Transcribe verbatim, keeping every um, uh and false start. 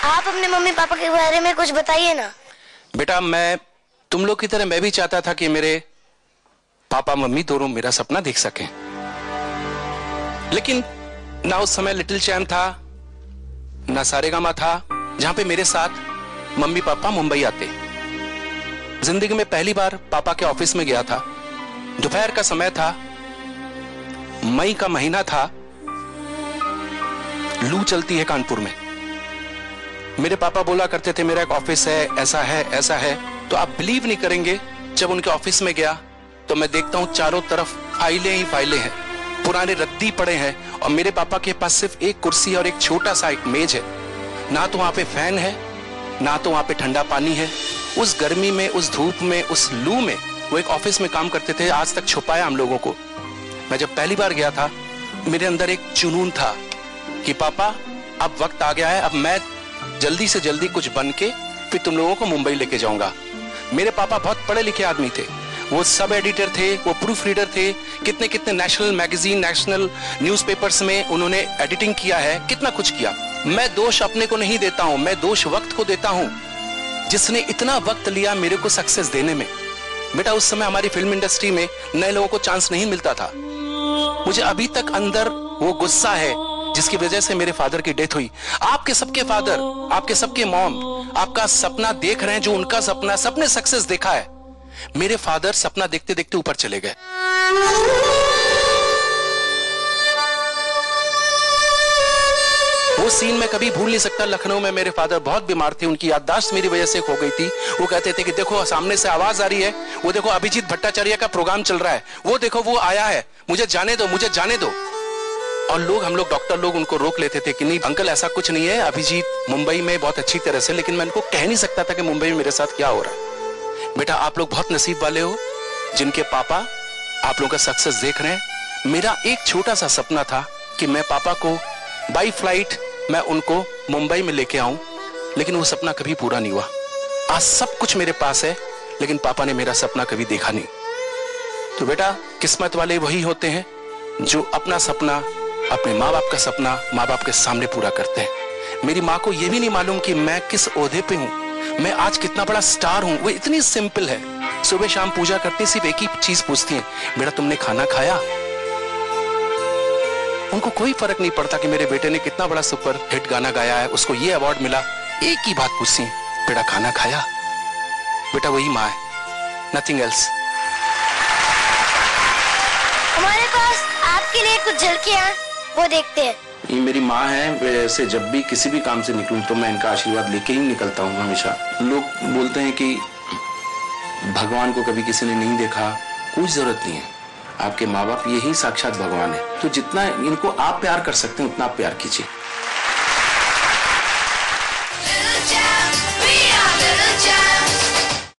आप अपने mummy papa के बारे में कुछ बताइए ना। बेटा मैं तुम लोग की तरह मैं भी चाहता था कि मेरे पापा मम्मी दोनों मेरा सपना देख सकें, लेकिन ना उस समय लिटिल चैम्प था ना सारेगामा था जहां पे मेरे साथ मम्मी पापा मुंबई आते। जिंदगी में पहली बार पापा के ऑफिस में गया था। दोपहर का समय था, मई का महीना था, लू चलती है कानपुर में। मेरे पापा बोला करते थे मेरा एक ऑफिस है, ऐसा है ऐसा है। तो आप बिलीव नहीं करेंगे, जब उनके ऑफिस में गया तो मैं देखता हूं चारों तरफ फाइलें ही फाइलें हैं, पुराने रद्दी पड़े हैं, और मेरे पापा के पास सिर्फ एक कुर्सी और एक छोटा सा एक मेज है। ना तो वहां पे फैन है, ना तो वहां पे ठंडा पानी है। उस गर्मी में, उस धूप में, उस लू में वो एक ऑफिस में काम करते थे। आज तक छुपाया हम लोगों को। मैं जब पहली बार गया था, मेरे अंदर एक जुनून था कि पापा अब वक्त आ गया है, अब मैं जल्दी से जल्दी कुछ बन के फिर तुम लोगों को मुंबई लेके जाऊंगा। मेरे पापा बहुत पढ़े लिखे आदमी थे, वो सब एडिटर थे, वो प्रूफ रीडर थे। कितने कितने नेशनल मैगजीन, नेशनल न्यूज़पेपर्स में उन्होंने एडिटिंग किया है, कितना कुछ किया। मैं दोष अपने को नहीं देता हूं, मैं दोष वक्त को देता हूं, जिसने इतना वक्त लिया मेरे को सक्सेस देने में। बेटा उस समय हमारी फिल्म इंडस्ट्री में नए लोगों को चांस नहीं मिलता था। मुझे अभी तक अंदर वो गुस्सा है जिसकी वजह से मेरे फादर की डेथ हुई। आपके सबके फादर, आपके सबके मॉम आपका सपना देख रहे हैं, जो उनका सपना, सबने सक्सेस देखा है। मेरे फादर सपना देखते देखते ऊपर चले गए। वो सीन मैं कभी भूल नहीं सकता। लखनऊ में मेरे फादर बहुत बीमार थे, उनकी याददाश्त मेरी वजह से खो गई थी। वो कहते थे कि देखो सामने से आवाज आ रही है, वो देखो अभिजीत भट्टाचार्य का प्रोग्राम चल रहा है, वो देखो वो आया है, मुझे जाने दो, मुझे जाने दो। और लोग, हम लोग डॉक्टर लोग उनको रोक लेते थे कि नहीं अंकल ऐसा कुछ नहीं है, अभिजीत मुंबई में बहुत अच्छी तरह से। लेकिन मैं उनको कह नहीं सकता था कि मुंबई में मेरे साथ क्या हो रहा है। बेटा आप लोग बहुत नसीब वाले हो जिनके पापा आप लोगों का सक्सेस देख रहे हैं। मेरा एक छोटा सा सपना था कि मैं पापा को बाई फ्लाइट मैं उनको मुंबई में लेके आऊं, लेकिन वो सपना कभी पूरा नहीं हुआ। आज सब कुछ मेरे पास है, लेकिन पापा ने मेरा सपना कभी देखा नहीं। तो बेटा किस्मत वाले वही होते हैं जो अपना सपना, अपने माँ बाप का सपना माँ बाप के सामने पूरा करते हैं। मेरी माँ को यह भी नहीं मालूम कि मैं किस ओहदे पे हूं, मैं आज कितना बड़ा स्टार हूं। वो इतनी सिंपल है, सुबह शाम पूजा करती, सिर्फ एक ही चीज पूछती है, बेटा तुमने खाना खाया? उनको कोई फर्क नहीं पड़ता कि मेरे बेटे ने कितना बड़ा सुपर हिट गाना गाया है, उसको ये अवार्ड मिला। एक ही बात पूछती है, बेटा खाना खाया? बेटा वही माँ है, नथिंग एल्स। हमारे पास आपके लिए कुछ झलकियां, वो देखते हैं। ये मेरी माँ है, वैसे जब भी किसी भी काम से निकलूं तो मैं इनका आशीर्वाद लेके ही निकलता हूँ हमेशा। लोग बोलते हैं कि भगवान को कभी किसी ने नहीं देखा, कोई जरूरत नहीं है। आपके माँ बाप यही साक्षात भगवान है। तो जितना इनको आप प्यार कर सकते हैं उतना आप प्यार कीजिए।